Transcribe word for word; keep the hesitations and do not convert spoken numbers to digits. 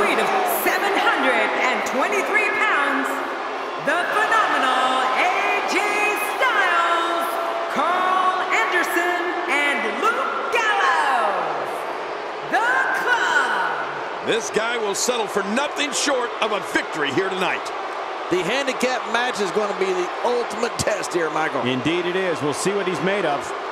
weight of seven hundred twenty-three pounds, the phenomenal A J Styles, Carl Anderson, and Luke Gallows, the Club. This guy will settle for nothing short of a victory here tonight. The handicap match is going to be the ultimate test here, Michael. Indeed it is. We'll see what he's made of.